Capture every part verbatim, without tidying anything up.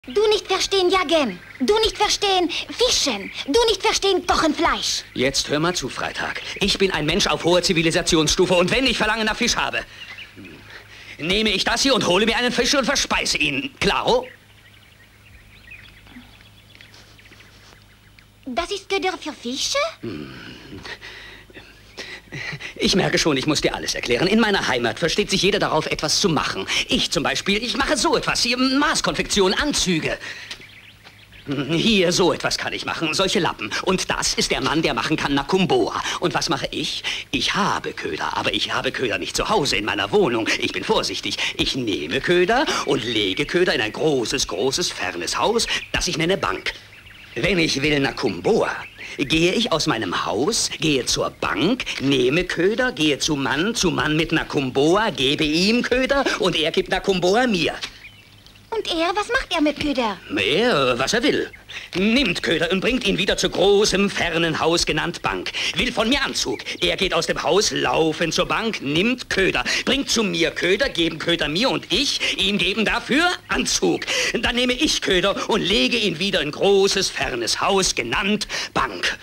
Du nicht verstehen Jagen, du nicht verstehen Fischen, du nicht verstehen Kochen Fleisch. Jetzt hör mal zu, Freitag. Ich bin ein Mensch auf hoher Zivilisationsstufe und wenn ich Verlangen nach Fisch habe, nehme ich das hier und hole mir einen Fisch und verspeise ihn. Klaro? Das ist Köder für Fische? Hm. Ich merke schon, ich muss dir alles erklären. In meiner Heimat versteht sich jeder darauf, etwas zu machen. Ich zum Beispiel, ich mache so etwas hier, Maßkonfektion, Anzüge. Hier, so etwas kann ich machen, solche Lappen. Und das ist der Mann, der machen kann Nakumboa. Und was mache ich? Ich habe Köder, aber ich habe Köder nicht zu Hause in meiner Wohnung. Ich bin vorsichtig. Ich nehme Köder und lege Köder in ein großes, großes, fernes Haus, das ich nenne Bank. Wenn ich will Nakumboa, gehe ich aus meinem Haus, gehe zur Bank, nehme Köder, gehe zu Mann, zu Mann mit Nakumboa, gebe ihm Köder und er gibt Nakumboa mir. Und er, was macht er mit Köder? Er, was er will. Nimmt Köder und bringt ihn wieder zu großem, fernen Haus, genannt Bank. Will von mir Anzug. Er geht aus dem Haus, laufen zur Bank, nimmt Köder, bringt zu mir Köder, geben Köder mir und ich, ihm geben dafür Anzug. Dann nehme ich Köder und lege ihn wieder in großes, fernes Haus, genannt Bank.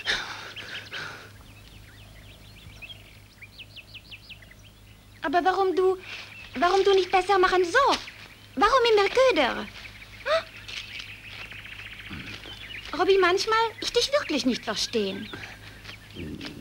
Aber warum du, warum du nicht besser machen so? Warum immer Köder? Hm? Robby, manchmal ich dich wirklich nicht verstehen.